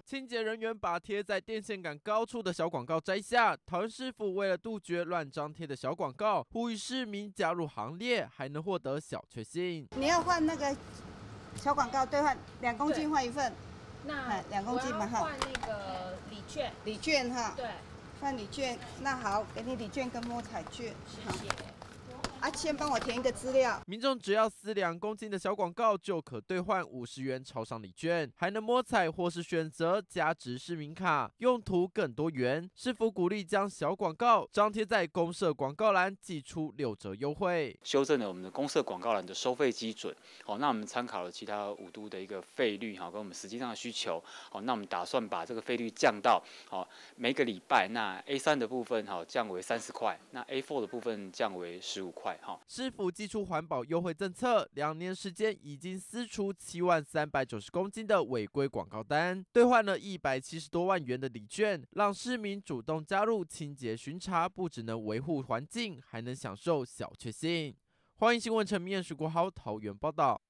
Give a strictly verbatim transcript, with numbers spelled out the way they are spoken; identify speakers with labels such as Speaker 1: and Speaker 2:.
Speaker 1: 清洁人员把贴在电线杆高处的小广告摘下。桃园市府为了杜绝乱张贴的小广告，呼吁市民加入行列，还能获得小确幸。
Speaker 2: 你要换那个小广告兑换两公斤换一份，
Speaker 3: 那
Speaker 2: 两公斤嘛哈。
Speaker 3: 换那个礼券，
Speaker 2: 礼券哈。
Speaker 3: 对，
Speaker 2: 换礼券。那好，给你礼券跟摸彩券。
Speaker 3: 谢谢。
Speaker 2: 啊，先帮我填一个资料。
Speaker 1: 民众只要撕两公斤的小广告，就可兑换五十元超商礼券，还能摸彩或是选择加值市民卡，用途更多元。市府鼓励将小广告张贴在公社广告栏，寄出六折优惠。
Speaker 4: 修正了我们的公社广告栏的收费基准，好，那我们参考了其他五都的一个费率，哈，跟我们实际上的需求，好，那我们打算把这个费率降到，好，每个礼拜那 A 三 的部分，好，降为三十块，那 A 四 的部分降为十五块。
Speaker 1: 市府祭出环保优惠政策，两年时间已经撕除七万三百九十公斤的违规广告单，兑换了一百七十多万元的礼券，让市民主动加入清洁巡查，不只能维护环境，还能享受小确幸。欢迎新闻陈明燕、许国豪桃园报道。